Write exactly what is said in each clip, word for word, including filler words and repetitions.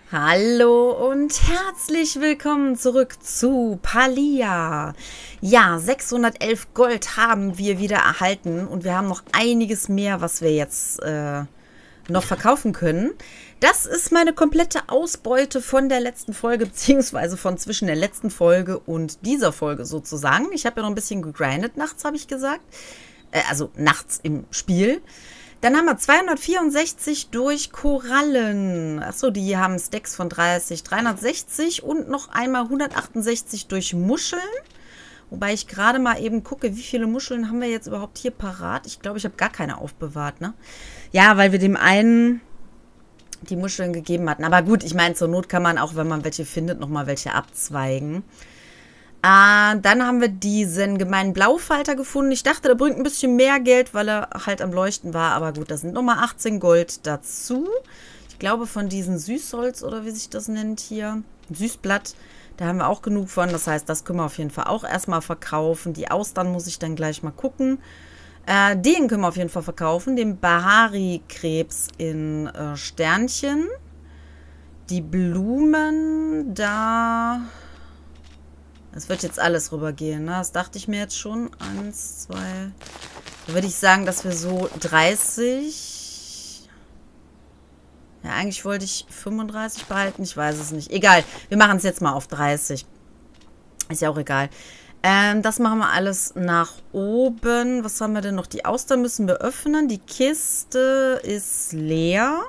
Hallo und herzlich willkommen zurück zu Palia. Ja, sechshundertelf Gold haben wir wieder erhalten und wir haben noch einiges mehr, was wir jetzt äh, noch verkaufen können. Das ist meine komplette Ausbeute von der letzten Folge, beziehungsweise von zwischen der letzten Folge und dieser Folge sozusagen. Ich habe ja noch ein bisschen gegrindet nachts, habe ich gesagt. Äh, also nachts im Spiel. Dann haben wir zweihundertvierundsechzig durch Korallen. Achso, die haben Stacks von dreißig, dreihundertsechzig und noch einmal hundertachtundsechzig durch Muscheln. Wobei ich gerade mal eben gucke, wie viele Muscheln haben wir jetzt überhaupt hier parat. Ich glaube, ich habe gar keine aufbewahrt, ne? Ja, weil wir dem einen die Muscheln gegeben hatten. Aber gut, ich meine, zur Not kann man auch, wenn man welche findet, nochmal welche abzweigen. Äh, dann haben wir diesen gemeinen Blaufalter gefunden. Ich dachte, der bringt ein bisschen mehr Geld, weil er halt am Leuchten war. Aber gut, da sind nochmal achtzehn Gold dazu. Ich glaube, von diesen Süßholz oder wie sich das nennt hier, Süßblatt, da haben wir auch genug von. Das heißt, das können wir auf jeden Fall auch erstmal verkaufen. Die Austern muss ich dann gleich mal gucken. Äh, den können wir auf jeden Fall verkaufen. Den Bahari-Krebs in äh, Sternchen. Die Blumen, da... Es wird jetzt alles rübergehen, ne? Das dachte ich mir jetzt schon. Eins, zwei. Da würde ich sagen, dass wir so dreißig. Ja, eigentlich wollte ich fünfunddreißig behalten. Ich weiß es nicht. Egal. Wir machen es jetzt mal auf dreißig. Ist ja auch egal. Ähm, das machen wir alles nach oben. Was haben wir denn noch? Die Austern müssen wir öffnen. Die Kiste ist leer.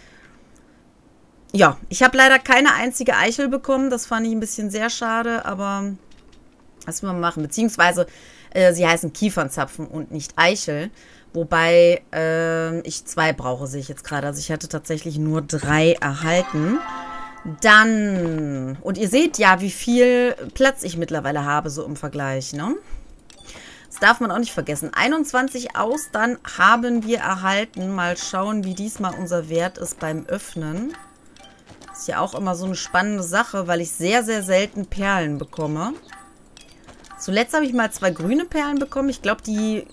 Ja, ich habe leider keine einzige Eichel bekommen. Das fand ich ein bisschen sehr schade, aber was wir machen. Beziehungsweise, äh, sie heißen Kiefernzapfen und nicht Eichel. Wobei äh, ich zwei brauche, sehe ich jetzt gerade. Also ich hatte tatsächlich nur drei erhalten. Dann, und ihr seht ja, wie viel Platz ich mittlerweile habe, so im Vergleich, ne? Das darf man auch nicht vergessen. einundzwanzig Austern haben wir erhalten. Mal schauen, wie diesmal unser Wert ist beim Öffnen. Ist ja auch immer so eine spannende Sache, weil ich sehr, sehr selten Perlen bekomme. Zuletzt habe ich mal zwei grüne Perlen bekommen. Ich glaube, die...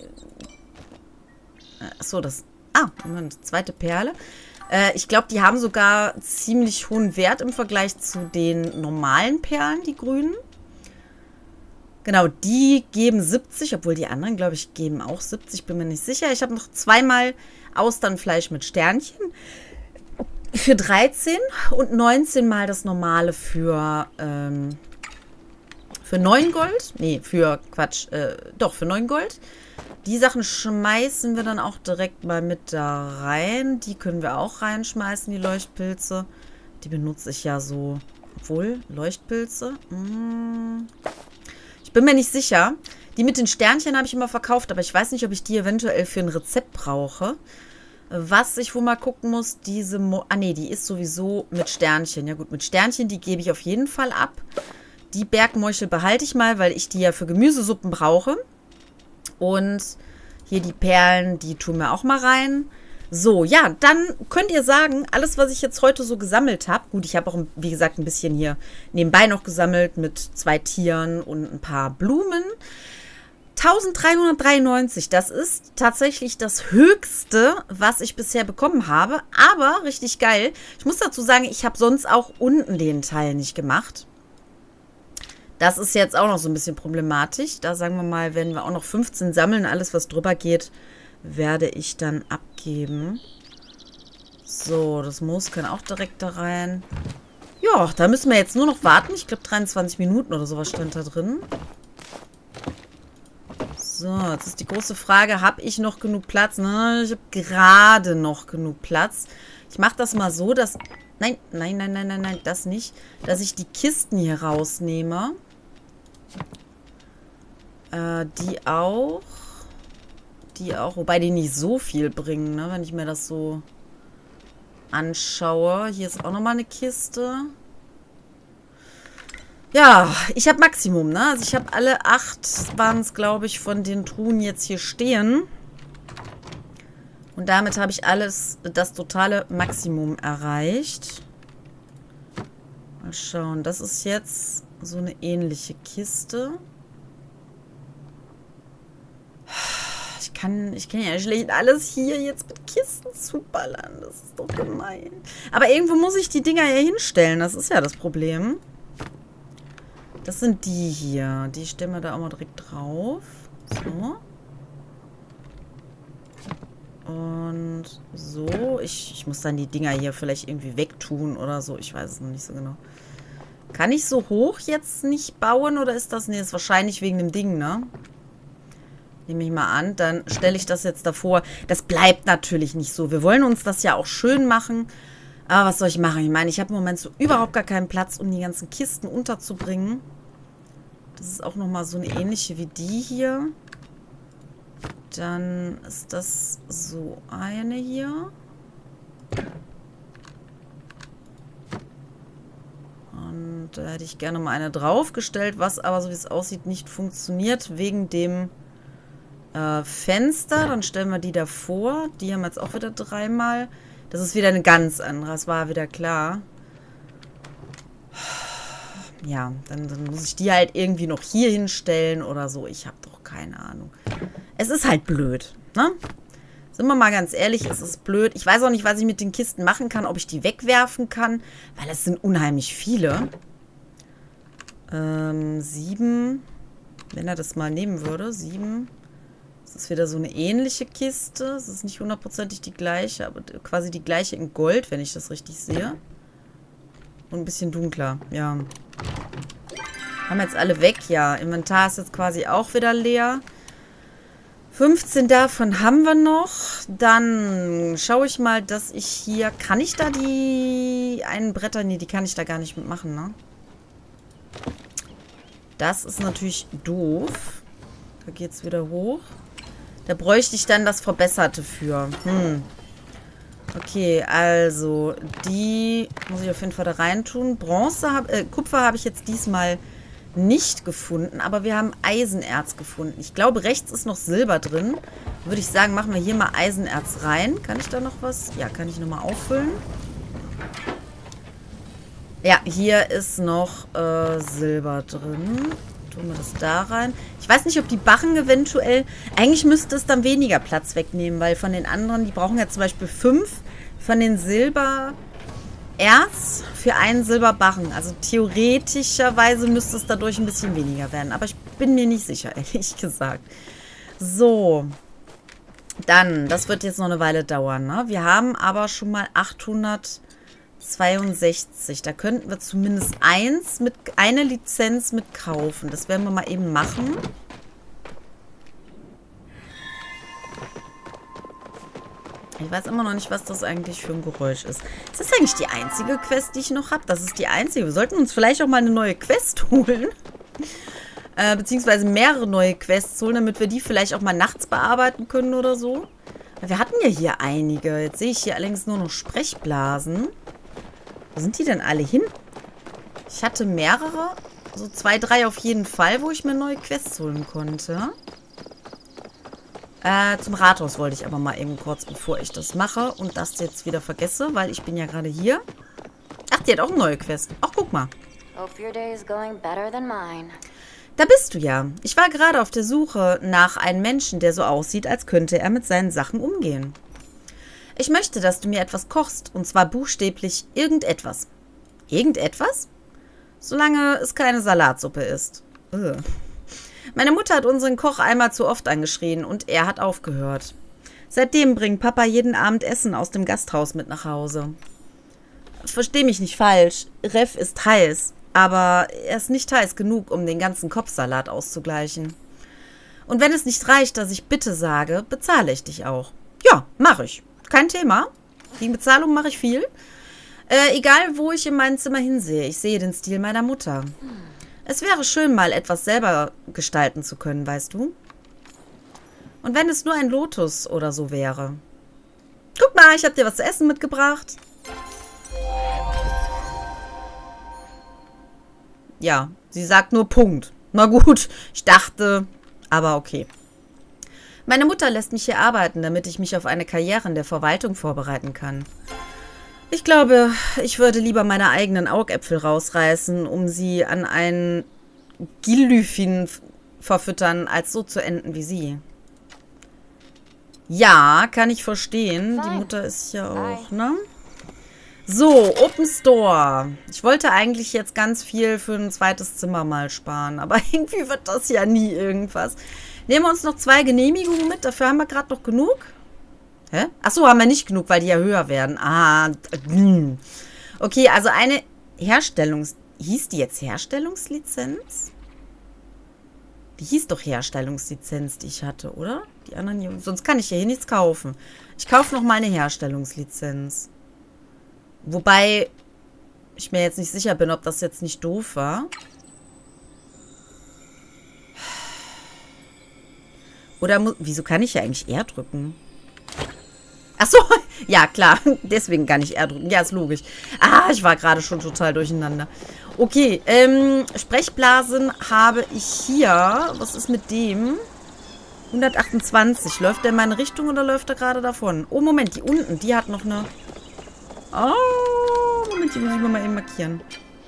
Achso, das... Ah, Moment, zweite Perle. Äh, ich glaube, die haben sogar ziemlich hohen Wert im Vergleich zu den normalen Perlen, die grünen. Genau, die geben siebzig, obwohl die anderen, glaube ich, geben auch siebzig. Bin mir nicht sicher. Ich habe noch zweimal Austernfleisch mit Sternchen. Für dreizehn und neunzehn mal das normale für, ähm, für neun Gold. Nee, für, Quatsch, äh, doch, für neun Gold. Die Sachen schmeißen wir dann auch direkt mal mit da rein. Die können wir auch reinschmeißen, die Leuchtpilze. Die benutze ich ja so, obwohl, Leuchtpilze. Hm. Ich bin mir nicht sicher. Die mit den Sternchen habe ich immer verkauft, aber ich weiß nicht, ob ich die eventuell für ein Rezept brauche. Was ich wohl mal gucken muss, diese... Mo ah, nee, die ist sowieso mit Sternchen. Ja gut, mit Sternchen, die gebe ich auf jeden Fall ab. Die Bergmorchel behalte ich mal, weil ich die ja für Gemüsesuppen brauche. Und hier die Perlen, die tun wir auch mal rein. So, ja, dann könnt ihr sagen, alles, was ich jetzt heute so gesammelt habe. Gut, ich habe auch, wie gesagt, ein bisschen hier nebenbei noch gesammelt mit zwei Tieren und ein paar Blumen. eintausenddreihundertdreiundneunzig, das ist tatsächlich das Höchste, was ich bisher bekommen habe. Aber richtig geil. Ich muss dazu sagen, ich habe sonst auch unten den Teil nicht gemacht. Das ist jetzt auch noch so ein bisschen problematisch. Da sagen wir mal, wenn wir auch noch fünfzehn sammeln, alles was drüber geht, werde ich dann abgeben. So, das Moos kann auch direkt da rein. Ja, da müssen wir jetzt nur noch warten. Ich glaube dreiundzwanzig Minuten oder sowas stand da drin. So, jetzt ist die große Frage, habe ich noch genug Platz? Na, ich habe gerade noch genug Platz. Ich mache das mal so, dass... Nein, nein, nein, nein, nein, nein, das nicht. Dass ich die Kisten hier rausnehme. Äh, die auch. Die auch, wobei die nicht so viel bringen, ne, wenn ich mir das so anschaue. Hier ist auch nochmal eine Kiste. Ja, ich habe Maximum, ne? Also ich habe alle acht, waren es, glaube ich, von den Truhen jetzt hier stehen. Und damit habe ich alles, das totale Maximum erreicht. Mal schauen, das ist jetzt so eine ähnliche Kiste. Ich kann, ich kann ja schlecht alles hier jetzt mit Kisten zuballern. Das ist doch gemein. Aber irgendwo muss ich die Dinger ja hinstellen. Das ist ja das Problem. Das sind die hier. Die stellen wir da auch mal direkt drauf. So. Und so. Ich, ich muss dann die Dinger hier vielleicht irgendwie wegtun oder so. Ich weiß es noch nicht so genau. Kann ich so hoch jetzt nicht bauen oder ist das... Nee, ist wahrscheinlich wegen dem Ding, ne? Nehme ich mal an. Dann stelle ich das jetzt davor. Das bleibt natürlich nicht so. Wir wollen uns das ja auch schön machen. Aber was soll ich machen? Ich meine, ich habe im Moment so überhaupt gar keinen Platz, um die ganzen Kisten unterzubringen. Das ist auch nochmal so eine ähnliche wie die hier. Dann ist das so eine hier. Und da hätte ich gerne mal eine draufgestellt, was aber, so wie es aussieht, nicht funktioniert, wegen dem äh, Fenster. Dann stellen wir die davor. Die haben wir jetzt auch wieder dreimal. Das ist wieder eine ganz andere, das war wieder klar. Ja, dann, dann muss ich die halt irgendwie noch hier hinstellen oder so. Ich habe doch keine Ahnung. Es ist halt blöd, ne? Sind wir mal ganz ehrlich, es ist blöd. Ich weiß auch nicht, was ich mit den Kisten machen kann, ob ich die wegwerfen kann, weil es sind unheimlich viele. Ähm, sieben. Wenn er das mal nehmen würde, sieben. Das ist wieder so eine ähnliche Kiste. Es ist nicht hundertprozentig die gleiche, aber quasi die gleiche in Gold, wenn ich das richtig sehe. Und ein bisschen dunkler, ja. Haben jetzt alle weg, ja. Inventar ist jetzt quasi auch wieder leer. fünfzehn davon haben wir noch. Dann schaue ich mal, dass ich hier... Kann ich da die einen Bretter... Nee, die kann ich da gar nicht mitmachen, ne? Das ist natürlich doof. Da geht es wieder hoch. Da bräuchte ich dann das Verbesserte für. Hm. Okay, also die muss ich auf jeden Fall da reintun. Bronze, hab, äh, Kupfer habe ich jetzt diesmal nicht gefunden, aber wir haben Eisenerz gefunden. Ich glaube, rechts ist noch Silber drin. Würde ich sagen, machen wir hier mal Eisenerz rein. Kann ich da noch was? Ja, kann ich nochmal auffüllen. Ja, hier ist noch äh, Silber drin. Tun wir das da rein. Ich weiß nicht, ob die Barren eventuell... Eigentlich müsste es dann weniger Platz wegnehmen, weil von den anderen, die brauchen ja zum Beispiel fünf von den Silbererz für einen Silberbarren. Also theoretischerweise müsste es dadurch ein bisschen weniger werden. Aber ich bin mir nicht sicher, ehrlich gesagt. So. Dann, das wird jetzt noch eine Weile dauern, ne? Wir haben aber schon mal achthundertzweiundsechzig. Da könnten wir zumindest eins mit eine Lizenz mit kaufen. Das werden wir mal eben machen. Ich weiß immer noch nicht, was das eigentlich für ein Geräusch ist. Ist das eigentlich die einzige Quest, die ich noch habe? Das ist die einzige. Wir sollten uns vielleicht auch mal eine neue Quest holen. Äh, beziehungsweise mehrere neue Quests holen, damit wir die vielleicht auch mal nachts bearbeiten können oder so. Wir hatten ja hier einige. Jetzt sehe ich hier allerdings nur noch Sprechblasen. Wo sind die denn alle hin? Ich hatte mehrere. So zwei, drei auf jeden Fall, wo ich mir neue Quests holen konnte. Äh, zum Rathaus wollte ich aber mal eben kurz, bevor ich das mache und das jetzt wieder vergesse, weil ich bin ja gerade hier. Ach, die hat auch eine neue Quest. Ach, guck mal. Da bist du ja. Ich war gerade auf der Suche nach einem Menschen, der so aussieht, als könnte er mit seinen Sachen umgehen. Ich möchte, dass du mir etwas kochst, und zwar buchstäblich irgendetwas. Irgendetwas? Solange es keine Salatsuppe ist. Ugh. Meine Mutter hat unseren Koch einmal zu oft angeschrien und er hat aufgehört. Seitdem bringt Papa jeden Abend Essen aus dem Gasthaus mit nach Hause. Versteh mich nicht falsch, Ref ist heiß, aber er ist nicht heiß genug, um den ganzen Kopfsalat auszugleichen. Und wenn es nicht reicht, dass ich bitte sage, bezahle ich dich auch. Ja, mache ich. Kein Thema. Gegen Bezahlung mache ich viel. Äh, egal, wo ich in mein Zimmer hinsehe, ich sehe den Stil meiner Mutter. Es wäre schön, mal etwas selber gestalten zu können, weißt du? Und wenn es nur ein Lotus oder so wäre. Guck mal, ich habe dir was zu essen mitgebracht. Ja, sie sagt nur Punkt. Na gut, ich dachte, aber okay. Meine Mutter lässt mich hier arbeiten, damit ich mich auf eine Karriere in der Verwaltung vorbereiten kann. Ich glaube, ich würde lieber meine eigenen Augäpfel rausreißen, um sie an einen Gillyfin verfüttern, als so zu enden wie sie. Ja, kann ich verstehen. Die Mutter ist ja auch, ne? So, Open Store. Ich wollte eigentlich jetzt ganz viel für ein zweites Zimmer mal sparen. Aber irgendwie wird das ja nie irgendwas. Nehmen wir uns noch zwei Genehmigungen mit. Dafür haben wir gerade noch genug. Hä? Achso, haben wir nicht genug, weil die ja höher werden. Ah, mh. Okay, also eine Herstellungs... Hieß die jetzt Herstellungslizenz? Die hieß doch Herstellungslizenz, die ich hatte, oder? Die anderen hier... Sonst kann ich hier nichts kaufen. Ich kaufe noch mal eine Herstellungslizenz. Wobei ich mir jetzt nicht sicher bin, ob das jetzt nicht doof war. Oder muss... Wieso kann ich ja eigentlich R drücken? Achso, ja klar, deswegen kann ich R drücken. Ja, ist logisch. Ah, ich war gerade schon total durcheinander. Okay, ähm, Sprechblasen habe ich hier. Was ist mit dem? hundertachtundzwanzig. Läuft der in meine Richtung oder läuft er gerade davon? Oh, Moment, die unten, die hat noch eine... Oh, Moment, die muss ich mal eben markieren.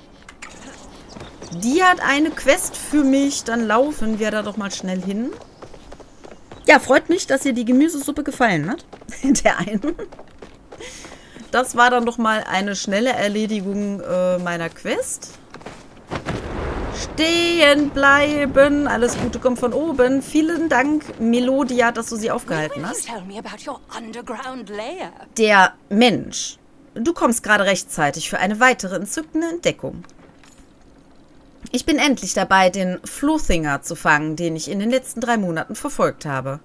Die hat eine Quest für mich. Dann laufen wir da doch mal schnell hin. Ja, freut mich, dass ihr die Gemüsesuppe gefallen hat. Der einen. Das war dann doch mal eine schnelle Erledigung äh, meiner Quest. Stehen bleiben. Alles Gute kommt von oben. Vielen Dank, Melodia, dass du sie aufgehalten hast. Der Mensch. Du kommst gerade rechtzeitig für eine weitere entzückende Entdeckung. Ich bin endlich dabei, den Fluthinger zu fangen, den ich in den letzten drei Monaten verfolgt habe.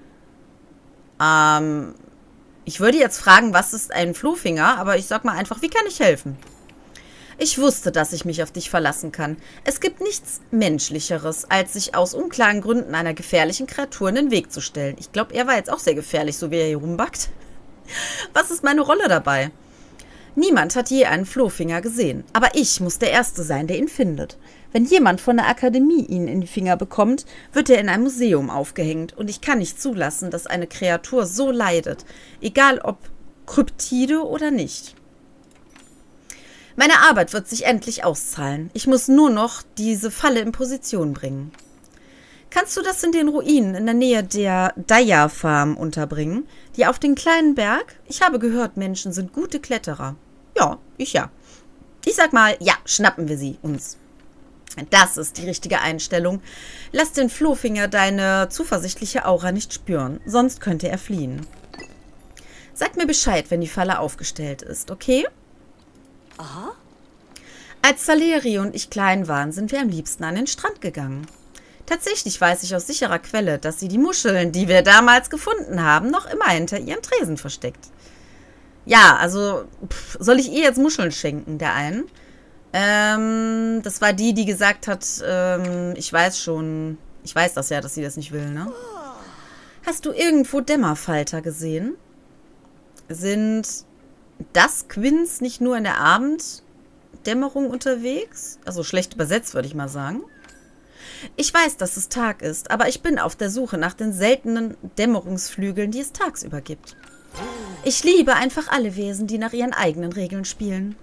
Ähm, ich würde jetzt fragen, was ist ein Fluthinger, aber ich sag mal einfach, wie kann ich helfen? Ich wusste, dass ich mich auf dich verlassen kann. Es gibt nichts Menschlicheres, als sich aus unklaren Gründen einer gefährlichen Kreatur in den Weg zu stellen. Ich glaube, er war jetzt auch sehr gefährlich, so wie er hier rumbackt. Was ist meine Rolle dabei? Niemand hat je einen Flowfinger gesehen, aber ich muss der Erste sein, der ihn findet. Wenn jemand von der Akademie ihn in die Finger bekommt, wird er in einem Museum aufgehängt und ich kann nicht zulassen, dass eine Kreatur so leidet, egal ob Kryptide oder nicht. Meine Arbeit wird sich endlich auszahlen. Ich muss nur noch diese Falle in Position bringen. Kannst du das in den Ruinen in der Nähe der Daya-Farm unterbringen? Die auf den kleinen Berg? Ich habe gehört, Menschen sind gute Kletterer. Ja, ich ja. Ich sag mal, ja, schnappen wir sie uns. Das ist die richtige Einstellung. Lass den Flowfinger deine zuversichtliche Aura nicht spüren, sonst könnte er fliehen. Sag mir Bescheid, wenn die Falle aufgestellt ist, okay? Aha. Als Saleri und ich klein waren, sind wir am liebsten an den Strand gegangen. Tatsächlich weiß ich aus sicherer Quelle, dass sie die Muscheln, die wir damals gefunden haben, noch immer hinter ihren Tresen versteckt. Ja, also, pff, soll ich ihr jetzt Muscheln schenken, der einen? Ähm, das war die, die gesagt hat, ähm, ich weiß schon, ich weiß das ja, dass sie das nicht will, ne? Hast du irgendwo Dämmerfalter gesehen? Sind das Quins nicht nur in der Abenddämmerung unterwegs? Also schlecht übersetzt, würde ich mal sagen. Ich weiß, dass es Tag ist, aber ich bin auf der Suche nach den seltenen Dämmerungsflügeln, die es tagsüber gibt. Ich liebe einfach alle Wesen, die nach ihren eigenen Regeln spielen.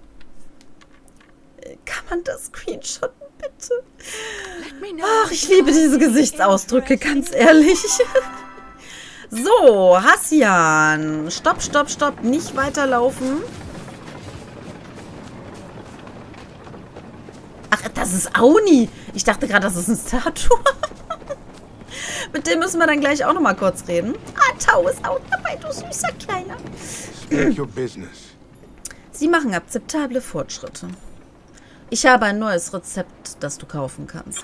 Kann man das screenshotten, bitte? Ach, ich liebe diese Gesichtsausdrücke, ganz ehrlich. So, Hassian. Stopp, stopp, stopp. Nicht weiterlaufen. Ach, das ist Auni. Ich dachte gerade, das ist eine Statue. Mit dem müssen wir dann gleich auch noch mal kurz reden. Ah, Tau ist auch dabei, du süßer Kleiner. Sie machen akzeptable Fortschritte. Ich habe ein neues Rezept, das du kaufen kannst.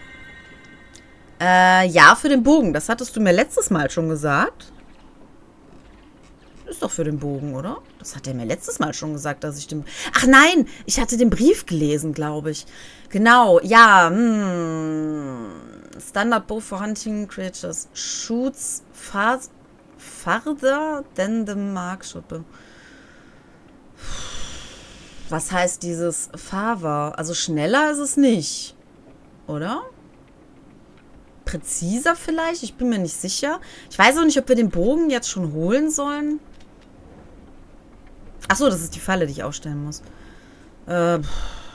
Äh, ja, für den Bogen. Das hattest du mir letztes Mal schon gesagt. Ist doch für den Bogen, oder? Das hat er mir letztes Mal schon gesagt, dass ich den... Ach nein, ich hatte den Brief gelesen, glaube ich. Genau, ja. Hm. Standard Bow for Hunting Creatures. Shoots far farther than the mark should be. Was heißt dieses farther? Also schneller ist es nicht, oder? Präziser vielleicht? Ich bin mir nicht sicher. Ich weiß auch nicht, ob wir den Bogen jetzt schon holen sollen. Achso, das ist die Falle, die ich aufstellen muss. Äh,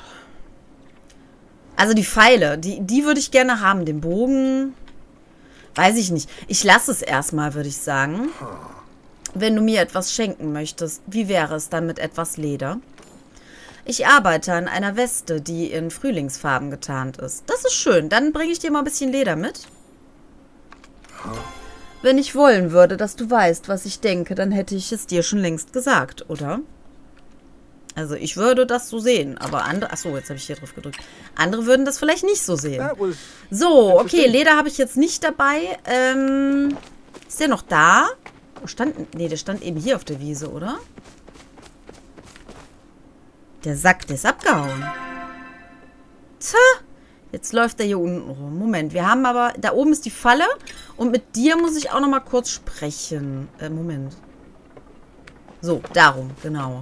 also die Pfeile, die, die würde ich gerne haben. Den Bogen. Weiß ich nicht. Ich lasse es erstmal, würde ich sagen. Wenn du mir etwas schenken möchtest, wie wäre es dann mit etwas Leder? Ich arbeite an einer Weste, die in Frühlingsfarben getarnt ist. Das ist schön. Dann bringe ich dir mal ein bisschen Leder mit. Wenn ich wollen würde, dass du weißt, was ich denke, dann hätte ich es dir schon längst gesagt, oder? Also ich würde das so sehen, aber andere... Achso, jetzt habe ich hier drauf gedrückt. Andere würden das vielleicht nicht so sehen. So, okay, Leder habe ich jetzt nicht dabei. Ähm, ist der noch da? Oh, stand... Nee, der stand eben hier auf der Wiese, oder? Der Sack, der ist abgehauen. Tja, jetzt läuft er hier unten rum. Moment, wir haben aber... Da oben ist die Falle und mit dir muss ich auch noch mal kurz sprechen. Äh, Moment. So, darum, genau.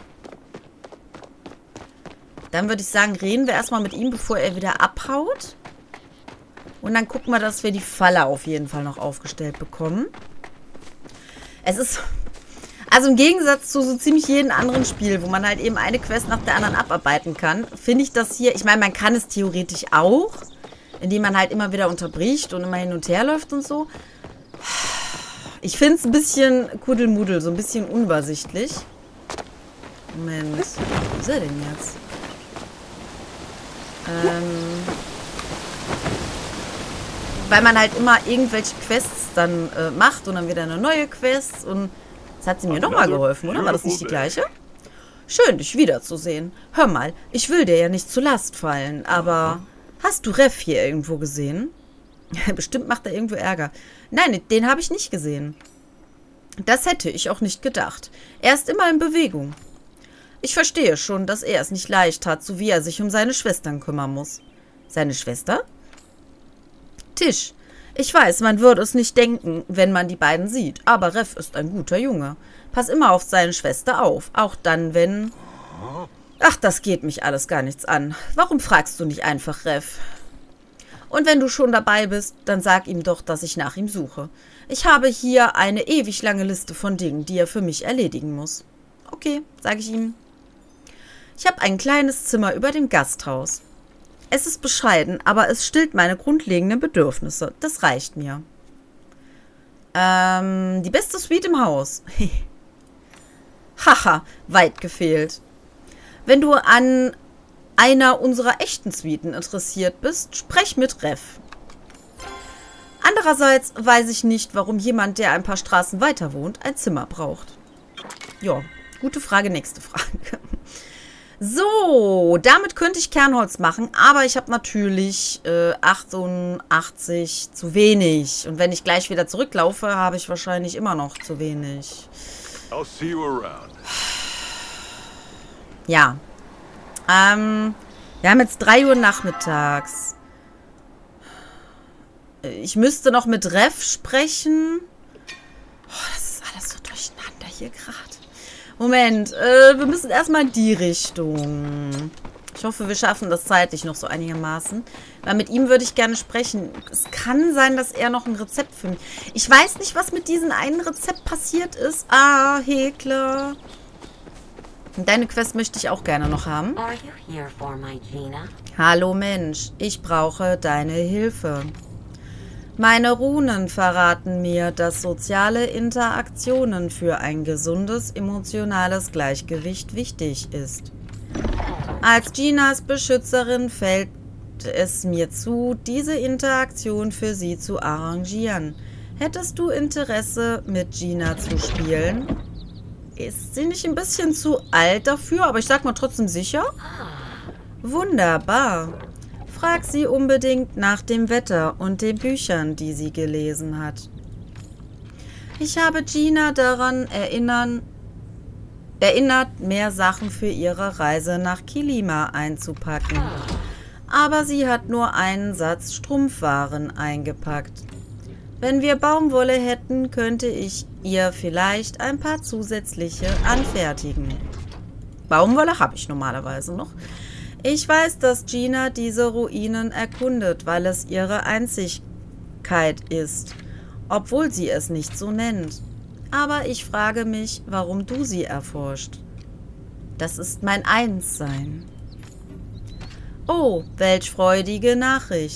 Dann würde ich sagen, reden wir erstmal mit ihm, bevor er wieder abhaut. Und dann gucken wir, dass wir die Falle auf jeden Fall noch aufgestellt bekommen. Es ist... Also im Gegensatz zu so ziemlich jedem anderen Spiel, wo man halt eben eine Quest nach der anderen abarbeiten kann, finde ich das hier... Ich meine, man kann es theoretisch auch, indem man halt immer wieder unterbricht und immer hin und her läuft und so. Ich finde es ein bisschen Kuddelmuddel, so ein bisschen unübersichtlich. Moment, wo ist er denn jetzt? Ähm, weil man halt immer irgendwelche Quests dann äh, macht und dann wieder eine neue Quest. Und jetzt hat sie mir nochmal geholfen, oder? War das nicht die gleiche? Schön, dich wiederzusehen. Hör mal, ich will dir ja nicht zur Last fallen, aber hast du Rev hier irgendwo gesehen? Bestimmt macht er irgendwo Ärger. Nein, den habe ich nicht gesehen. Das hätte ich auch nicht gedacht. Er ist immer in Bewegung. Ich verstehe schon, dass er es nicht leicht hat, so wie er sich um seine Schwestern kümmern muss. Seine Schwester? Tisch. Ich weiß, man würde es nicht denken, wenn man die beiden sieht, aber Rev ist ein guter Junge. Pass immer auf seine Schwester auf, auch dann, wenn... Ach, das geht mich alles gar nichts an. Warum fragst du nicht einfach Rev? Und wenn du schon dabei bist, dann sag ihm doch, dass ich nach ihm suche. Ich habe hier eine ewig lange Liste von Dingen, die er für mich erledigen muss. Okay, sage ich ihm. Ich habe ein kleines Zimmer über dem Gasthaus. Es ist bescheiden, aber es stillt meine grundlegenden Bedürfnisse. Das reicht mir. Ähm, die beste Suite im Haus. Haha, weit gefehlt. Wenn du an einer unserer echten Suiten interessiert bist, sprech mit Rev. Andererseits weiß ich nicht, warum jemand, der ein paar Straßen weiter wohnt, ein Zimmer braucht. Ja, gute Frage, nächste Frage. So, damit könnte ich Kernholz machen, aber ich habe natürlich äh, achtundachtzig zu wenig. Und wenn ich gleich wieder zurücklaufe, habe ich wahrscheinlich immer noch zu wenig. I'll see you around. Ja. Ähm, wir haben jetzt drei Uhr nachmittags. Ich müsste noch mit Rev sprechen. Oh, das ist alles so durcheinander hier gerade. Moment, äh, wir müssen erstmal in die Richtung. Ich hoffe, wir schaffen das zeitlich noch so einigermaßen. Weil mit ihm würde ich gerne sprechen. Es kann sein, dass er noch ein Rezept für mich... Ich weiß nicht, was mit diesem einen Rezept passiert ist. Ah, Hekler. Deine Quest möchte ich auch gerne noch haben. Are you here for my Gina? Hallo Mensch, ich brauche deine Hilfe. Meine Runen verraten mir, dass soziale Interaktionen für ein gesundes emotionales Gleichgewicht wichtig ist. Als Ginas Beschützerin fällt es mir zu, diese Interaktion für sie zu arrangieren. Hättest du Interesse, mit Gina zu spielen? Ist sie nicht ein bisschen zu alt dafür, aber ich sag mal trotzdem sicher? Wunderbar. Frag sie unbedingt nach dem Wetter und den Büchern, die sie gelesen hat. Ich habe Gina daran erinnern, erinnert, mehr Sachen für ihre Reise nach Kilima einzupacken. Aber sie hat nur einen Satz Strumpfwaren eingepackt. Wenn wir Baumwolle hätten, könnte ich ihr vielleicht ein paar zusätzliche anfertigen. Baumwolle habe ich normalerweise noch. Ich weiß, dass Gina diese Ruinen erkundet, weil es ihre Einzigkeit ist, obwohl sie es nicht so nennt. Aber ich frage mich, warum du sie erforscht. Das ist mein Einssein. Oh, welch freudige Nachricht.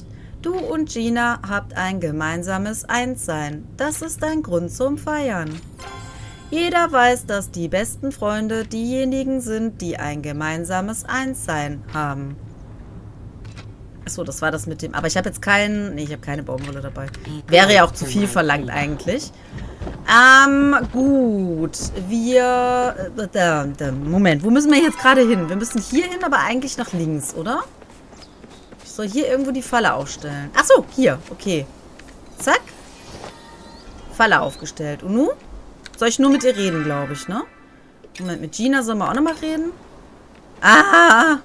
Du und Gina habt ein gemeinsames Einssein. Das ist ein Grund zum Feiern. Jeder weiß, dass die besten Freunde diejenigen sind, die ein gemeinsames Einssein haben. Achso, das war das mit dem... Aber ich habe jetzt keinen... Nee, ich habe keine Baumwolle dabei. Wäre ja auch zu viel verlangt eigentlich. Ähm, gut. Wir... Äh, Moment, wo müssen wir jetzt gerade hin? Wir müssen hier hin, aber eigentlich nach links, oder? Ich soll hier irgendwo die Falle aufstellen. Achso, hier. Okay. Zack. Falle aufgestellt. Und nun? Soll ich nur mit ihr reden, glaube ich, ne? Moment, mit Gina sollen wir auch nochmal reden? Ah!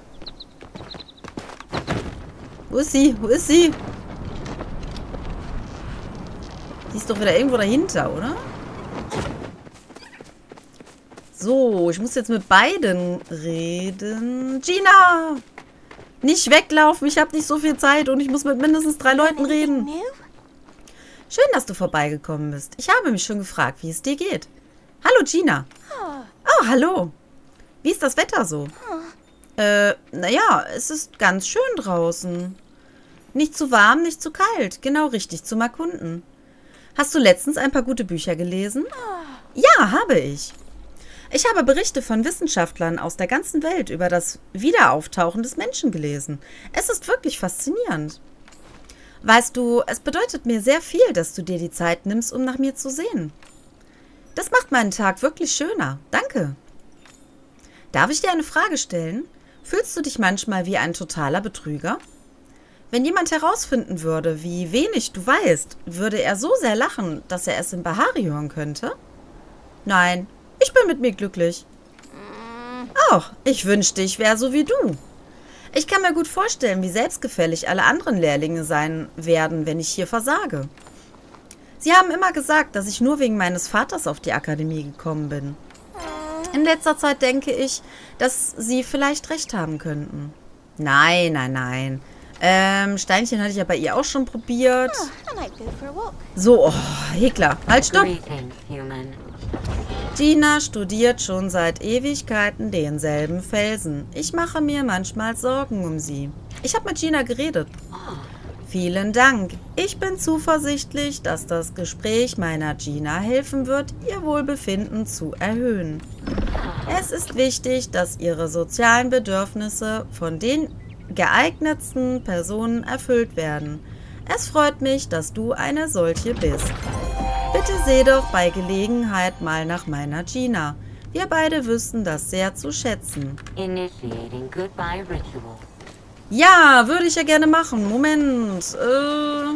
Wo ist sie? Wo ist sie? Die ist doch wieder irgendwo dahinter, oder? So, ich muss jetzt mit beiden reden. Gina! Nicht weglaufen, ich habe nicht so viel Zeit und ich muss mit mindestens drei Leuten reden. Schön, dass du vorbeigekommen bist. Ich habe mich schon gefragt, wie es dir geht. Hallo, Gina. Oh, hallo. Wie ist das Wetter so? Äh, naja, es ist ganz schön draußen. Nicht zu warm, nicht zu kalt. Genau richtig, zum Erkunden. Hast du letztens ein paar gute Bücher gelesen? Ja, habe ich. Ich habe Berichte von Wissenschaftlern aus der ganzen Welt über das Wiederauftauchen des Menschen gelesen. Es ist wirklich faszinierend. Weißt du, es bedeutet mir sehr viel, dass du dir die Zeit nimmst, um nach mir zu sehen. Das macht meinen Tag wirklich schöner. Danke. Darf ich dir eine Frage stellen? Fühlst du dich manchmal wie ein totaler Betrüger? Wenn jemand herausfinden würde, wie wenig du weißt, würde er so sehr lachen, dass er es in Bahari hören könnte? Nein, ich bin mit mir glücklich. Auch, ich wünschte, ich wäre so wie du. Ich kann mir gut vorstellen, wie selbstgefällig alle anderen Lehrlinge sein werden, wenn ich hier versage. Sie haben immer gesagt, dass ich nur wegen meines Vaters auf die Akademie gekommen bin. In letzter Zeit denke ich, dass Sie vielleicht recht haben könnten. Nein, nein, nein. Ähm, Steinchen hatte ich ja bei ihr auch schon probiert. So, oh, Hekler. Halt, stopp. Gina studiert schon seit Ewigkeiten denselben Felsen. Ich mache mir manchmal Sorgen um sie. Ich habe mit Gina geredet. Vielen Dank. Ich bin zuversichtlich, dass das Gespräch meiner Gina helfen wird, ihr Wohlbefinden zu erhöhen. Es ist wichtig, dass ihre sozialen Bedürfnisse von den geeignetsten Personen erfüllt werden. Es freut mich, dass du eine solche bist. Bitte seh doch bei Gelegenheit mal nach meiner Gina. Wir beide wüssten das sehr zu schätzen. Initiating goodbye ritual. Ja, würde ich ja gerne machen. Moment. Äh,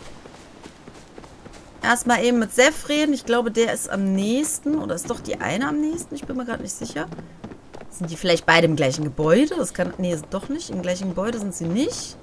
Erstmal eben mit Seth reden. Ich glaube, der ist am nächsten. Oder ist doch die eine am nächsten? Ich bin mir gerade nicht sicher. Sind die vielleicht beide im gleichen Gebäude? Das kann... Nee, doch nicht. Im gleichen Gebäude sind sie nicht.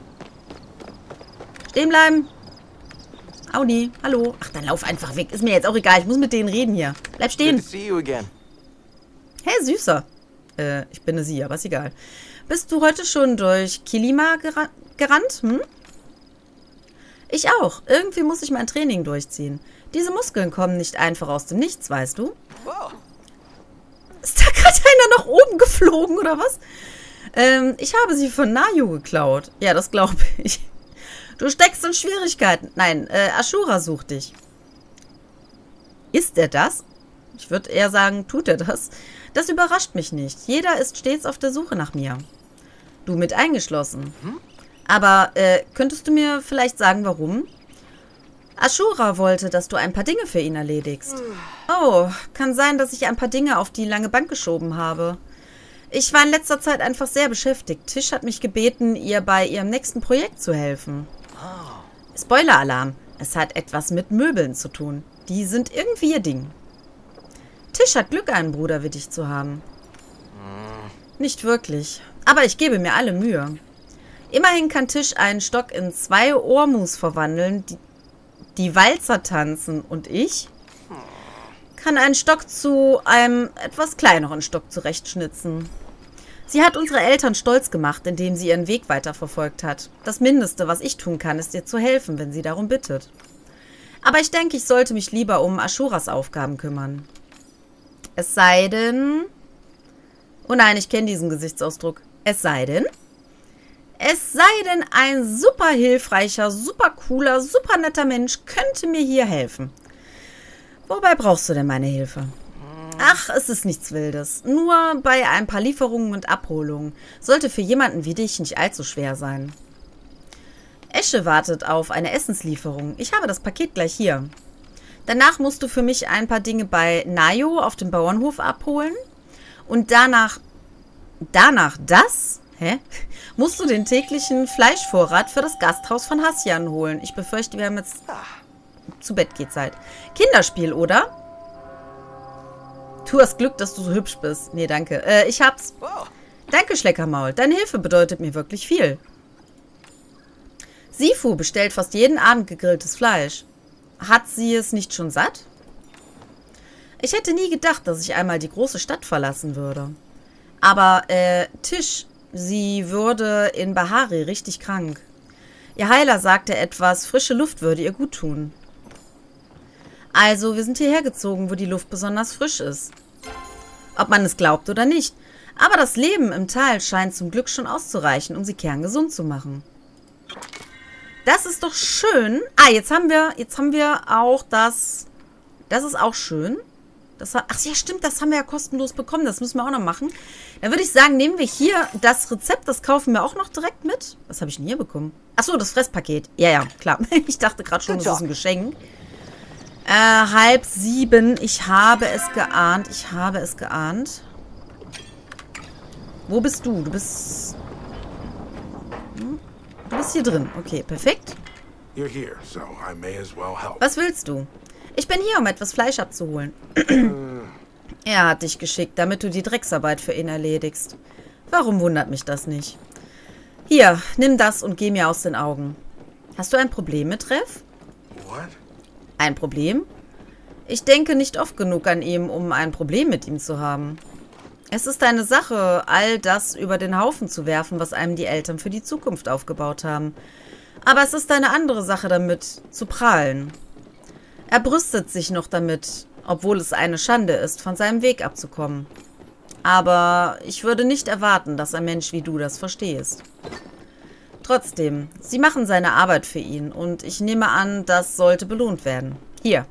Stehen bleiben. Audi, hallo. Ach, dann lauf einfach weg. Ist mir jetzt auch egal. Ich muss mit denen reden hier. Bleib stehen. Hey, Süßer. Äh, ich bin eine Sie, aber ist egal. Bist du heute schon durch Kilima gera gerannt? Hm? Ich auch. Irgendwie muss ich mein Training durchziehen. Diese Muskeln kommen nicht einfach aus dem Nichts, weißt du? Ist da gerade einer nach oben geflogen, oder was? Ähm, ich habe sie von Nayu geklaut. Ja, das glaube ich. Du steckst in Schwierigkeiten. Nein, äh, Ashura sucht dich. Ist er das? Ich würde eher sagen, tut er das? Das überrascht mich nicht. Jeder ist stets auf der Suche nach mir. Du mit eingeschlossen. Aber, äh, könntest du mir vielleicht sagen, warum? Ashura wollte, dass du ein paar Dinge für ihn erledigst. Oh, kann sein, dass ich ein paar Dinge auf die lange Bank geschoben habe. Ich war in letzter Zeit einfach sehr beschäftigt. Tisch hat mich gebeten, ihr bei ihrem nächsten Projekt zu helfen. Spoiler-Alarm. Es hat etwas mit Möbeln zu tun. Die sind irgendwie ihr Ding. Tisch hat Glück, einen Bruder wie dich zu haben. Nicht wirklich. Aber ich gebe mir alle Mühe. Immerhin kann Tisch einen Stock in zwei Ormus verwandeln, die, die Walzer tanzen. Und ich kann einen Stock zu einem etwas kleineren Stock zurechtschnitzen. Sie hat unsere Eltern stolz gemacht, indem sie ihren Weg weiterverfolgt hat. Das Mindeste, was ich tun kann, ist ihr zu helfen, wenn sie darum bittet. Aber ich denke, ich sollte mich lieber um Ashuras Aufgaben kümmern. Es sei denn... Oh nein, ich kenne diesen Gesichtsausdruck. Es sei denn, Es sei denn, ein super hilfreicher, super cooler, super netter Mensch könnte mir hier helfen. Wobei brauchst du denn meine Hilfe? Ach, es ist nichts Wildes. Nur bei ein paar Lieferungen und Abholungen. Sollte für jemanden wie dich nicht allzu schwer sein. Esche wartet auf eine Essenslieferung. Ich habe das Paket gleich hier. Danach musst du für mich ein paar Dinge bei Nayo auf dem Bauernhof abholen. Und danach... Danach das? Hä? Musst du den täglichen Fleischvorrat für das Gasthaus von Hassian holen. Ich befürchte, wir haben jetzt... Zu Bett geht Zeit. Kinderspiel, oder? Du hast Glück, dass du so hübsch bist. Nee, danke. Äh, ich hab's. Danke, Schleckermaul. Deine Hilfe bedeutet mir wirklich viel. Sifu bestellt fast jeden Abend gegrilltes Fleisch. Hat sie es nicht schon satt? Ich hätte nie gedacht, dass ich einmal die große Stadt verlassen würde. Aber, äh, Tisch, sie würde in Bahari richtig krank. Ihr Heiler sagte etwas, frische Luft würde ihr gut tun. Also, wir sind hierher gezogen, wo die Luft besonders frisch ist. Ob man es glaubt oder nicht. Aber das Leben im Tal scheint zum Glück schon auszureichen, um sie kerngesund zu machen. Das ist doch schön. Ah, jetzt haben wir, jetzt haben wir auch das... Das ist auch schön. Das, ach ja, stimmt, das haben wir ja kostenlos bekommen. Das müssen wir auch noch machen. Dann würde ich sagen, nehmen wir hier das Rezept. Das kaufen wir auch noch direkt mit. Was habe ich denn hier bekommen? Achso, das Fresspaket. Ja, ja, klar. Ich dachte gerade schon, das ist ein Geschenk. Äh, halb sieben. Ich habe es geahnt. Ich habe es geahnt. Wo bist du? Du bist... Hm? Du bist hier drin. Okay, perfekt. You're here, so I may as well help. Was willst du? Ich bin hier, um etwas Fleisch abzuholen. Er hat dich geschickt, damit du die Drecksarbeit für ihn erledigst. Warum wundert mich das nicht? Hier, nimm das und geh mir aus den Augen. Hast du ein Problem mit Treff? What? Ein Problem? Ich denke nicht oft genug an ihn, um ein Problem mit ihm zu haben. Es ist eine Sache, all das über den Haufen zu werfen, was einem die Eltern für die Zukunft aufgebaut haben. Aber es ist eine andere Sache damit, zu prahlen. Er brüstet sich noch damit, obwohl es eine Schande ist, von seinem Weg abzukommen. Aber ich würde nicht erwarten, dass ein Mensch wie du das verstehst. Trotzdem, sie machen seine Arbeit für ihn und ich nehme an, das sollte belohnt werden. Hier.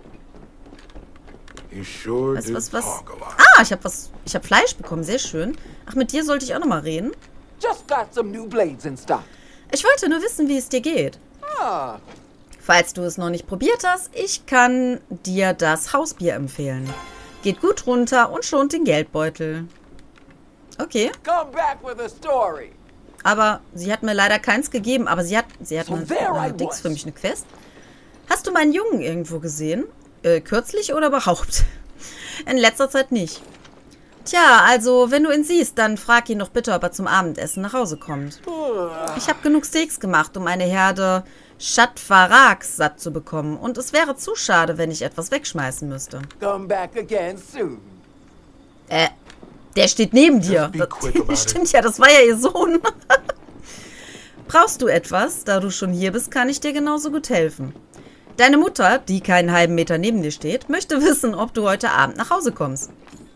You sure Was, do was, was? talk a lot. Ah, ich habe was, ich habe Fleisch bekommen, sehr schön. Ach, mit dir sollte ich auch nochmal reden. Just got some new blades in stock. Ich wollte nur wissen, wie es dir geht. Ah, Falls du es noch nicht probiert hast, ich kann dir das Hausbier empfehlen. Geht gut runter und schont den Geldbeutel. Okay, come back with a story. aber sie hat mir leider keins gegeben, aber sie hat, sie hat So eine, there I eine Dings was. für mich, eine Quest. Hast du meinen Jungen irgendwo gesehen? Äh, kürzlich oder überhaupt? In letzter Zeit nicht. Tja, also, wenn du ihn siehst, dann frag ihn doch bitte, ob er zum Abendessen nach Hause kommt. Ich habe genug Steaks gemacht, um eine Herde Shatvaraks satt zu bekommen. Und es wäre zu schade, wenn ich etwas wegschmeißen müsste. Come back again soon. Äh, der steht neben dir. be quick about Das, it. stimmt ja, das war ja ihr Sohn. Brauchst du etwas? Da du schon hier bist, kann ich dir genauso gut helfen. Deine Mutter, die keinen halben Meter neben dir steht, möchte wissen, ob du heute Abend nach Hause kommst.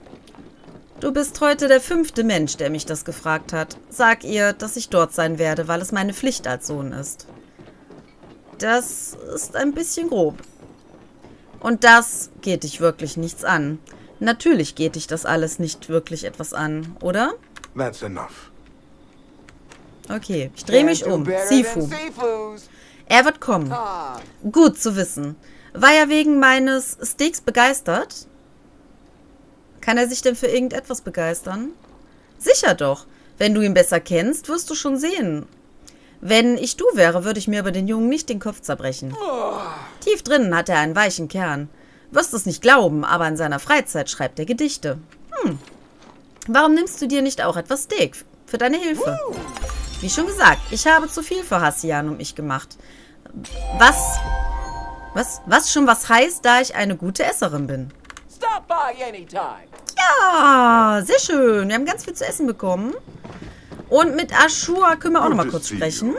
Du bist heute der fünfte Mensch, der mich das gefragt hat. Sag ihr, dass ich dort sein werde, weil es meine Pflicht als Sohn ist. Das ist ein bisschen grob. Und das geht dich wirklich nichts an. Natürlich geht dich das alles nicht wirklich etwas an, oder? That's enough. Okay, ich drehe mich Can't do um. better Sifu. than Sifu's. Er wird kommen. Ah, Gut zu wissen. War er wegen meines Steaks begeistert? Kann er sich denn für irgendetwas begeistern? Sicher doch. Wenn du ihn besser kennst, wirst du schon sehen. Wenn ich du wäre, würde ich mir über den Jungen nicht den Kopf zerbrechen. Tief drinnen hat er einen weichen Kern. Wirst es nicht glauben, aber in seiner Freizeit schreibt er Gedichte. Hm. Warum nimmst du dir nicht auch etwas Steak für deine Hilfe? Wie schon gesagt, ich habe zu viel für Hassian um mich gemacht. Was? Was? Was schon was heißt, da ich eine gute Esserin bin? stop by anytime. Ja, sehr schön. Wir haben ganz viel zu essen bekommen. Und mit Ashura können wir auch noch mal kurz sprechen.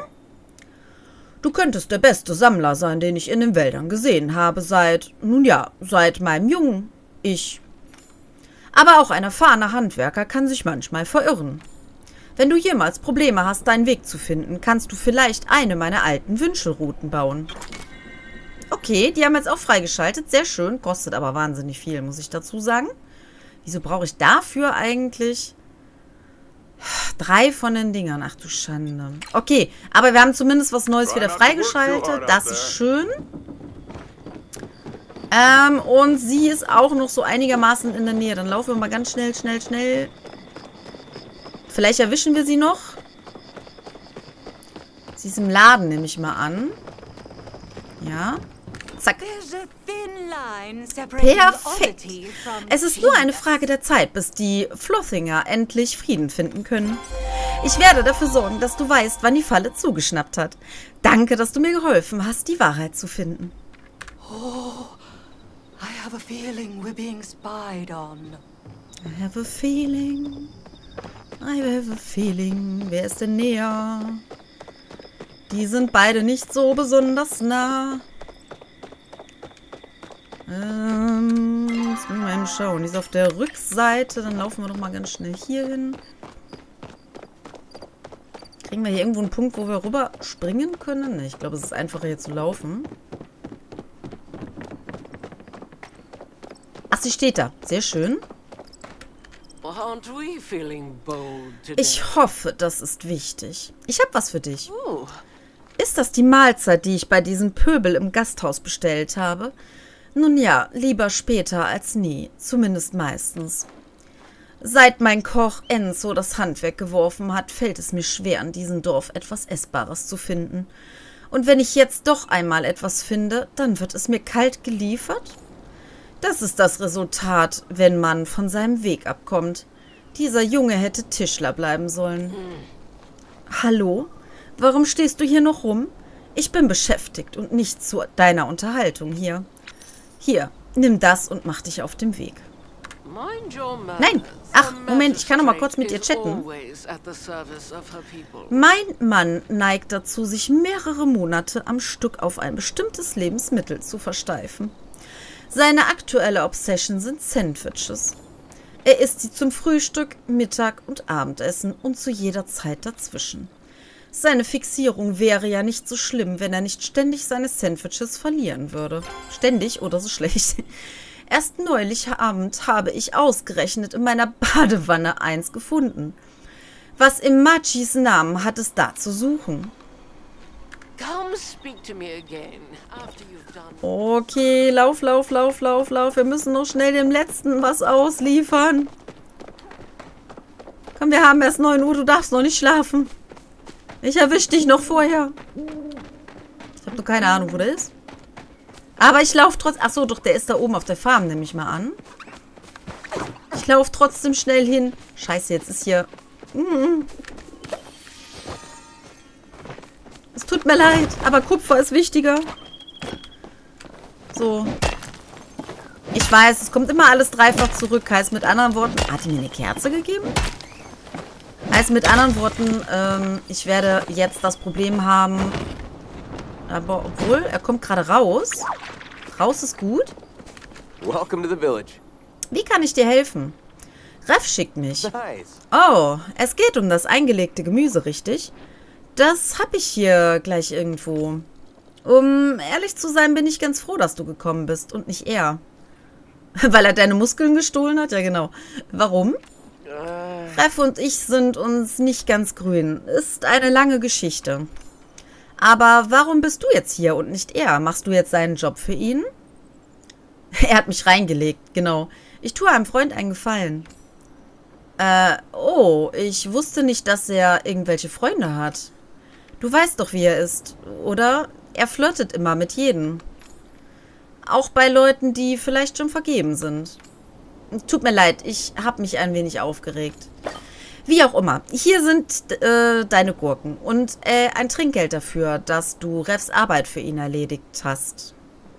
Du könntest der beste Sammler sein, den ich in den Wäldern gesehen habe, seit, nun ja, seit meinem Jungen. Ich. Aber auch ein erfahrener Handwerker kann sich manchmal verirren. Wenn du jemals Probleme hast, deinen Weg zu finden, kannst du vielleicht eine meiner alten Wünschelrouten bauen. Okay, die haben wir jetzt auch freigeschaltet. Sehr schön. Kostet aber wahnsinnig viel, muss ich dazu sagen. Wieso brauche ich dafür eigentlich drei von den Dingern? Ach du Schande. Okay, aber wir haben zumindest was Neues wieder freigeschaltet. Das ist schön. Ähm, und sie ist auch noch so einigermaßen in der Nähe. Dann laufen wir mal ganz schnell, schnell, schnell. Vielleicht erwischen wir sie noch. Sie ist im Laden, nehme ich mal an. Ja. Zack. Perfekt. Es ist nur eine Frage der Zeit, bis die Flothinger endlich Frieden finden können. Ich werde dafür sorgen, dass du weißt, wann die Falle zugeschnappt hat. Danke, dass du mir geholfen hast, die Wahrheit zu finden. Oh, I have a feeling we're being spied on. I have a feeling. I have a feeling. Wer ist denn näher? Die sind beide nicht so besonders nah. Ähm, jetzt müssen wir eben schauen. Die ist auf der Rückseite. Dann laufen wir doch mal ganz schnell hier hin. Kriegen wir hier irgendwo einen Punkt, wo wir rüber springen können? Ne, ich glaube, es ist einfacher hier zu laufen. Ach, sie steht da. Sehr schön. Ich hoffe, das ist wichtig. Ich habe was für dich. Ist das die Mahlzeit, die ich bei diesem Pöbel im Gasthaus bestellt habe? Nun ja, lieber später als nie. Zumindest meistens. Seit mein Koch Enzo das Handwerk geworfen hat, fällt es mir schwer, in diesem Dorf etwas Essbares zu finden. Und wenn ich jetzt doch einmal etwas finde, dann wird es mir kalt geliefert? Das ist das Resultat, wenn man von seinem Weg abkommt. Dieser Junge hätte Tischler bleiben sollen. Hm. Hallo? Warum stehst du hier noch rum? Ich bin beschäftigt und nicht zu deiner Unterhaltung hier. Hier, nimm das und mach dich auf den Weg. Nein! Ach, Moment, ich kann noch mal kurz mit ihr chatten. Mein Mann neigt dazu, sich mehrere Monate am Stück auf ein bestimmtes Lebensmittel zu versteifen. Seine aktuelle Obsession sind Sandwiches. Er isst sie zum Frühstück, Mittag und Abendessen und zu jeder Zeit dazwischen. Seine Fixierung wäre ja nicht so schlimm, wenn er nicht ständig seine Sandwiches verlieren würde. Ständig oder so schlecht. Erst neulich Abend habe ich ausgerechnet in meiner Badewanne eins gefunden. Was im Machis Namen hat es da zu suchen? Okay, lauf, lauf, lauf, lauf, lauf. Wir müssen noch schnell dem Letzten was ausliefern. Komm, wir haben erst neun Uhr, du darfst noch nicht schlafen. Ich erwische dich noch vorher. Ich habe noch keine Ahnung, wo der ist. Aber ich laufe trotzdem... Achso, doch, der ist da oben auf der Farm, nehme ich mal an. Ich laufe trotzdem schnell hin. Scheiße, jetzt ist hier... Es tut mir leid, aber Kupfer ist wichtiger. So. Ich weiß, es kommt immer alles dreifach zurück. Heißt mit anderen Worten... Hat die mir eine Kerze gegeben? Heißt mit anderen Worten, ähm, ich werde jetzt das Problem haben... Aber obwohl, er kommt gerade raus. Raus ist gut. Welcome to the village. Wie kann ich dir helfen? Ref schickt mich. Nice. Oh, es geht um das eingelegte Gemüse, richtig? Das habe ich hier gleich irgendwo. Um ehrlich zu sein, bin ich ganz froh, dass du gekommen bist und nicht er. Weil er deine Muskeln gestohlen hat? Ja, genau. Warum? Äh. Ref und ich sind uns nicht ganz grün. Ist eine lange Geschichte. Aber warum bist du jetzt hier und nicht er? Machst du jetzt seinen Job für ihn? Er hat mich reingelegt, genau. Ich tue einem Freund einen Gefallen. Äh, oh, ich wusste nicht, dass er irgendwelche Freunde hat. Du weißt doch, wie er ist, oder? Er flirtet immer mit jedem. Auch bei Leuten, die vielleicht schon vergeben sind. Tut mir leid, ich habe mich ein wenig aufgeregt. Wie auch immer, hier sind äh, deine Gurken und äh, ein Trinkgeld dafür, dass du Refs Arbeit für ihn erledigt hast.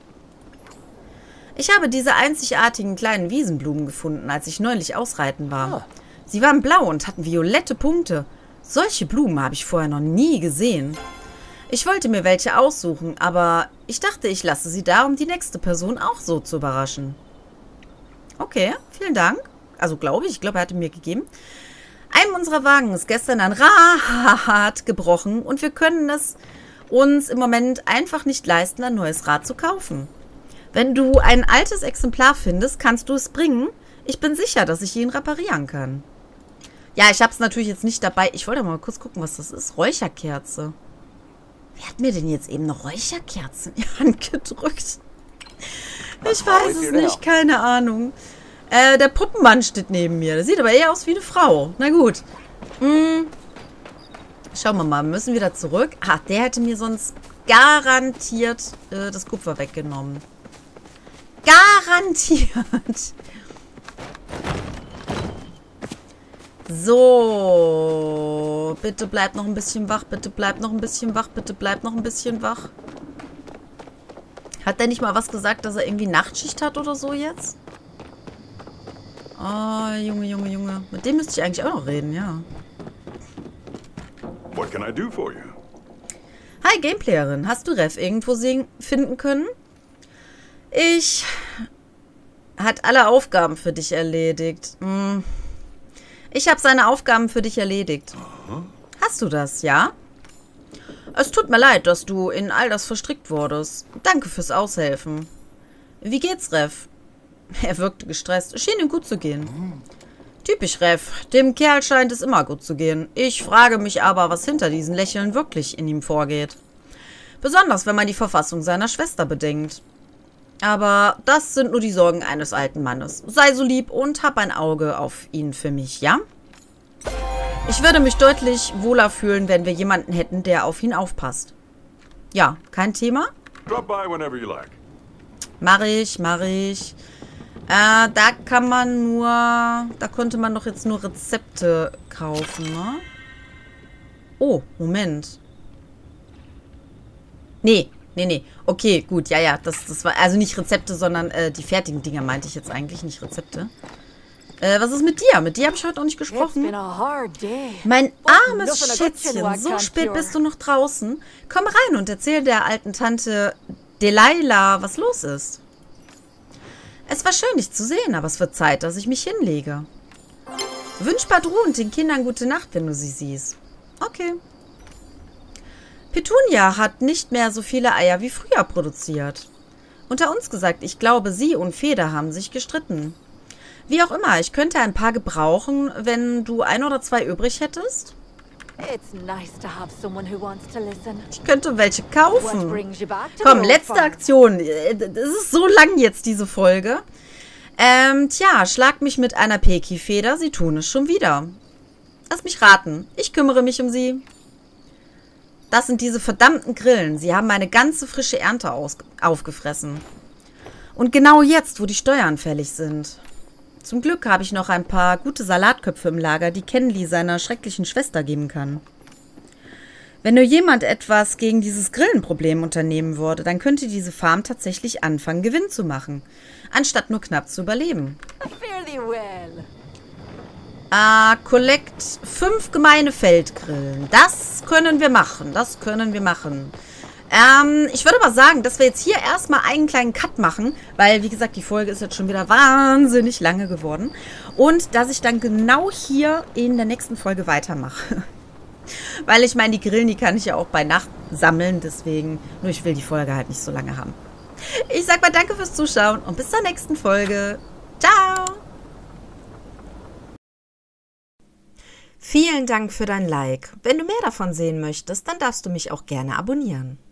Ich habe diese einzigartigen kleinen Wiesenblumen gefunden, als ich neulich ausreiten war. Ah. Sie waren blau und hatten violette Punkte. Solche Blumen habe ich vorher noch nie gesehen. Ich wollte mir welche aussuchen, aber ich dachte, ich lasse sie da, um die nächste Person auch so zu überraschen. Okay, vielen Dank. Also glaube ich, ich glaube, er hatte mir gegeben. Einem unserer Wagen ist gestern ein Rad gebrochen und wir können es uns im Moment einfach nicht leisten, ein neues Rad zu kaufen. Wenn du ein altes Exemplar findest, kannst du es bringen. Ich bin sicher, dass ich ihn reparieren kann. Ja, ich habe es natürlich jetzt nicht dabei. Ich wollte mal kurz gucken, was das ist. Räucherkerze. Wer hat mir denn jetzt eben eine Räucherkerze in die Hand gedrückt? Ich weiß es nicht, keine Ahnung. Äh, der Puppenmann steht neben mir. Der sieht aber eher aus wie eine Frau. Na gut. Hm. Schauen wir mal, wir müssen wieder zurück. Ah, der hätte mir sonst garantiert äh, das Kupfer weggenommen. Garantiert. So. Bitte bleib noch ein bisschen wach. Bitte bleib noch ein bisschen wach. Bitte bleib noch ein bisschen wach. Hat der nicht mal was gesagt, dass er irgendwie Nachtschicht hat oder so jetzt? Oh, Junge, Junge, Junge. Mit dem müsste ich eigentlich auch noch reden, ja. What can I do for you? Hi, Gameplayerin. Hast du Rev irgendwo sehen, finden können? Ich... Hat alle Aufgaben für dich erledigt. Hm. Ich habe seine Aufgaben für dich erledigt. Uh-huh. Hast du das, ja? Es tut mir leid, dass du in all das verstrickt wurdest. Danke fürs Aushelfen. Wie geht's, Rev? Er wirkte gestresst. Es schien ihm gut zu gehen. Mm. Typisch Rev. Dem Kerl scheint es immer gut zu gehen. Ich frage mich aber, was hinter diesen Lächeln wirklich in ihm vorgeht. Besonders, wenn man die Verfassung seiner Schwester bedenkt. Aber das sind nur die Sorgen eines alten Mannes. Sei so lieb und hab ein Auge auf ihn für mich, ja? Ich würde mich deutlich wohler fühlen, wenn wir jemanden hätten, der auf ihn aufpasst. Ja, kein Thema? Drop by whenever you like. Mach ich, mach ich. Äh, da kann man nur... Da konnte man doch jetzt nur Rezepte kaufen, ne? Oh, Moment. Nee, nee, nee. Okay, gut, ja, ja. Das, das war also nicht Rezepte, sondern äh, die fertigen Dinger meinte ich jetzt eigentlich, nicht Rezepte. Äh, was ist mit dir? Mit dir habe ich heute auch nicht gesprochen. Mein armes Schätzchen, so spät bist du noch draußen. Komm rein und erzähl der alten Tante Delilah, was los ist. Es war schön, dich zu sehen, aber es wird Zeit, dass ich mich hinlege. Wünsch Badru und den Kindern gute Nacht, wenn du sie siehst. Okay. Petunia hat nicht mehr so viele Eier wie früher produziert. Unter uns gesagt, ich glaube, sie und Feder haben sich gestritten. Wie auch immer, ich könnte ein paar gebrauchen, wenn du ein oder zwei übrig hättest. Ich könnte welche kaufen. Komm, letzte Aktion. Das ist so lang jetzt, diese Folge. Ähm, tja, schlag mich mit einer Peki-Feder. Sie tun es schon wieder. Lass mich raten. Ich kümmere mich um sie. Das sind diese verdammten Grillen. Sie haben meine ganze frische Ernte aus aufgefressen. Und genau jetzt, wo die Steuern fällig sind. Zum Glück habe ich noch ein paar gute Salatköpfe im Lager, die Kenly seiner schrecklichen Schwester geben kann. Wenn nur jemand etwas gegen dieses Grillenproblem unternehmen würde, dann könnte diese Farm tatsächlich anfangen, Gewinn zu machen, anstatt nur knapp zu überleben. Ah, collect fünf gemeine Feldgrillen. Das können wir machen, das können wir machen. Ähm, ich würde aber sagen, dass wir jetzt hier erstmal einen kleinen Cut machen, weil, wie gesagt, die Folge ist jetzt schon wieder wahnsinnig lange geworden. Und dass ich dann genau hier in der nächsten Folge weitermache. Weil ich meine, die Grillen, die kann ich ja auch bei Nacht sammeln, deswegen, nur ich will die Folge halt nicht so lange haben. Ich sag mal danke fürs Zuschauen und bis zur nächsten Folge. Ciao! Vielen Dank für dein Like. Wenn du mehr davon sehen möchtest, dann darfst du mich auch gerne abonnieren.